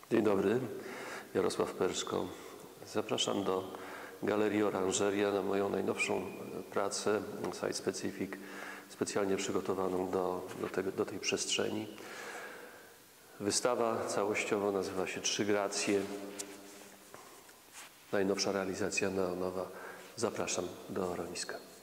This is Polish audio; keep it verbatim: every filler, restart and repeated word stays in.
Dzień dobry, Jarosław Perszko. Zapraszam do Galerii Oranżeria na moją najnowszą pracę Site Specific, specjalnie przygotowaną do, do, tego, do tej przestrzeni. Wystawa całościowo nazywa się Trzy Gracje. Najnowsza realizacja neonowa. Zapraszam do Oroniska.